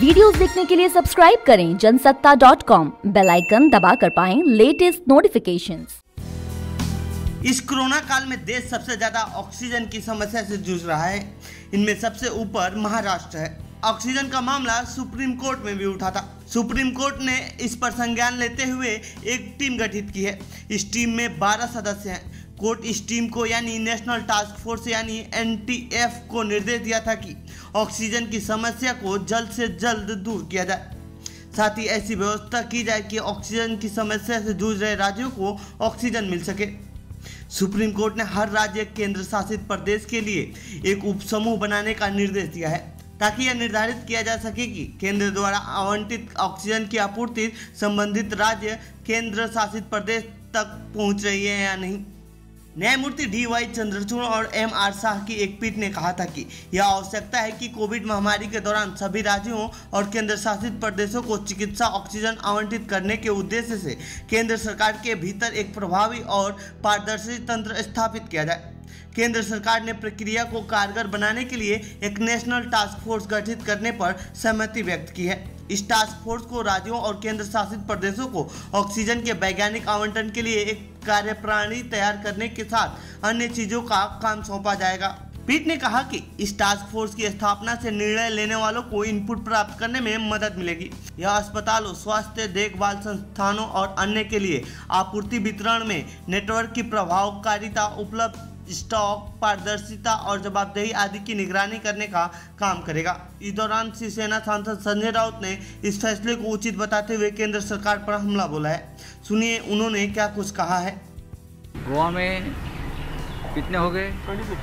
Videos देखने के लिए सब्सक्राइब करें जनसत्ता.com, बेल आइकन दबाकर पाएं लेटेस्ट नोटिफिकेशंस। इस कोरोना काल में देश सबसे ज्यादा ऑक्सीजन की समस्या से जूझ रहा है। इनमें सबसे ऊपर महाराष्ट्र है। ऑक्सीजन का मामला सुप्रीम कोर्ट में भी उठा था। सुप्रीम कोर्ट ने इस पर संज्ञान लेते हुए एक टीम गठित की है। इस टीम में 12 सदस्य हैं। कोर्ट इस टीम को यानी नेशनल टास्क फोर्स यानी NTF को निर्देश दिया था कि ऑक्सीजन की समस्या को जल्द से जल्द दूर किया जाए। साथ ही ऐसी व्यवस्था की जाए कि ऑक्सीजन की समस्या से जूझ रहे राज्यों को ऑक्सीजन मिल सके। सुप्रीम कोर्ट ने हर राज्य केंद्र शासित प्रदेश के लिए एक उपसमूह बनाने का निर्देश दिया है ताकि यह निर्धारित किया जा सके कि केंद्र द्वारा आवंटित ऑक्सीजन की आपूर्ति संबंधित राज्य केंद्र शासित प्रदेश तक पहुंच रही है या नहीं। न्यायमूर्ति DY चंद्रचूड़ और MR शाह की एक पीठ ने कहा था कि यह आवश्यकता है कि कोविड महामारी के दौरान सभी राज्यों और केंद्र शासित प्रदेशों को चिकित्सा ऑक्सीजन आवंटित करने के उद्देश्य से केंद्र सरकार के भीतर एक प्रभावी और पारदर्शी तंत्र स्थापित किया जाए। केंद्र सरकार ने प्रक्रिया को कारगर बनाने के लिए एक नेशनल टास्क फोर्स गठित करने पर सहमति व्यक्त की है। इस टास्क फोर्स को राज्यों और केंद्र शासित प्रदेशों को ऑक्सीजन के वैज्ञानिक आवंटन के लिए एक कार्यप्रणाली तैयार करने के साथ अन्य चीजों का काम सौंपा जाएगा। पीठ ने कहा कि इस टास्क फोर्स की स्थापना से निर्णय लेने वालों को इनपुट प्राप्त करने में मदद मिलेगी। यह अस्पतालों, स्वास्थ्य देखभाल संस्थानों और अन्य के लिए आपूर्ति वितरण में नेटवर्क की प्रभावकारिता, उपलब्ध स्टॉक, पारदर्शिता और जवाबदेही आदि की निगरानी करने का काम करेगा। इस दौरान शिवसेना सांसद संजय राउत ने इस फैसले को उचित बताते हुए केंद्र सरकार पर हमला बोला है। सुनिए उन्होंने क्या कुछ कहा है। गोवा में कितने हो गए?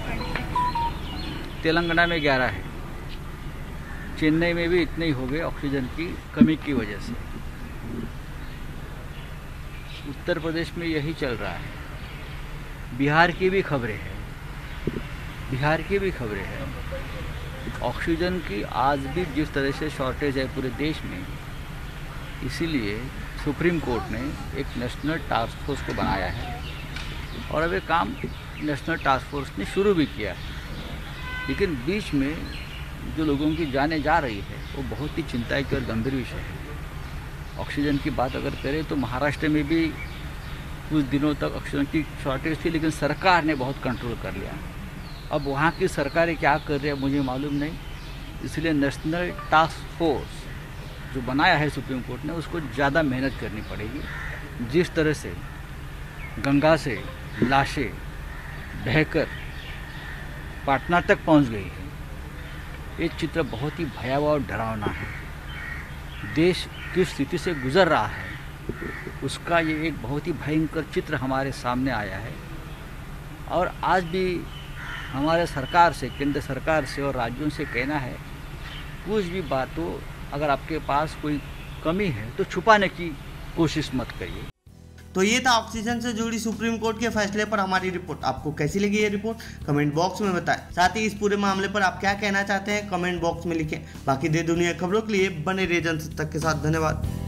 तेलंगाना में 11 है। चेन्नई में भी इतने ही हो गए ऑक्सीजन की कमी की वजह से। उत्तर प्रदेश में यही चल रहा है। बिहार की भी खबरें हैं। ऑक्सीजन की आज भी जिस तरह से शॉर्टेज है पूरे देश में, इसीलिए सुप्रीम कोर्ट ने एक नेशनल टास्क फोर्स को बनाया है और अब ये काम नेशनल टास्क फोर्स ने शुरू भी किया है। लेकिन बीच में जो लोगों की जानें जा रही है वो बहुत ही चिंता की और गंभीर विषय है। ऑक्सीजन की बात अगर करें तो महाराष्ट्र में भी कुछ दिनों तक ऑक्सीजन की शॉर्टेज थी, लेकिन सरकार ने बहुत कंट्रोल कर लिया। अब वहाँ की सरकारें क्या कर रही है मुझे मालूम नहीं। इसलिए नेशनल टास्क फोर्स जो बनाया है सुप्रीम कोर्ट ने, उसको ज़्यादा मेहनत करनी पड़ेगी। जिस तरह से गंगा से लाशें बहकर पटना तक पहुँच गई है, ये चित्र बहुत ही भयावह और डरावना है। देश किस स्थिति से गुजर रहा है उसका ये एक बहुत ही भयंकर चित्र हमारे सामने आया है। और आज भी हमारे सरकार से, केंद्र सरकार से और राज्यों से कहना है, कुछ भी बात हो, अगर आपके पास कोई कमी है तो छुपाने की कोशिश मत करिए। तो ये था ऑक्सीजन से जुड़ी सुप्रीम कोर्ट के फैसले पर हमारी रिपोर्ट। आपको कैसी लगी ये रिपोर्ट कमेंट बॉक्स में बताएं। साथ ही इस पूरे मामले पर आप क्या कहना चाहते हैं कमेंट बॉक्स में लिखें। बाकी देश दुनिया खबरों के लिए बने रहिए जनसत्ता के साथ। धन्यवाद।